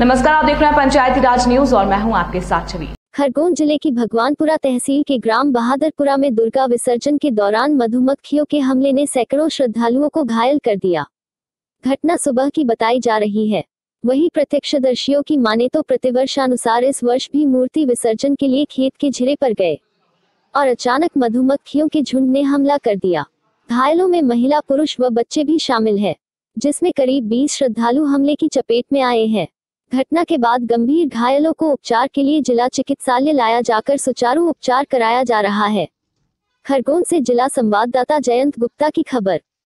नमस्कार, आप देख रहे हैं पंचायती राज न्यूज और मैं हूं आपके साथ छवि। खरगोन जिले की भगवानपुरा तहसील के ग्राम बहादुरपुरा में दुर्गा विसर्जन के दौरान मधुमक्खियों के हमले ने सैकड़ों श्रद्धालुओं को घायल कर दिया। घटना सुबह की बताई जा रही है। वहीं प्रत्यक्षदर्शियों की माने तो प्रतिवर्षानुसार इस वर्ष भी मूर्ति विसर्जन के लिए खेत के झिरे पर गए और अचानक मधुमक्खियों के झुंड ने हमला कर दिया। घायलों में महिला, पुरुष व बच्चे भी शामिल है, जिसमें करीब 20 श्रद्धालु हमले की चपेट में आए हैं। घटना के बाद गंभीर घायलों को उपचार के लिए जिला चिकित्सालय लाया जाकर सुचारू उपचार कराया जा रहा है। खरगोन से जिला संवाददाता जयंत गुप्ता की खबर।